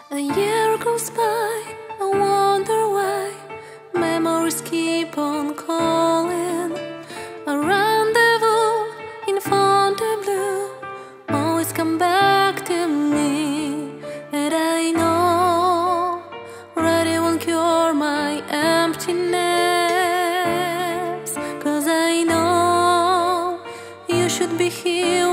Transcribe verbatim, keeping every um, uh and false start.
A year goes by, I wonder why memories keep on calling. A rendezvous in Fontainebleau always come back to me. And I know ready won't cure my emptiness, 'cause I know you should be here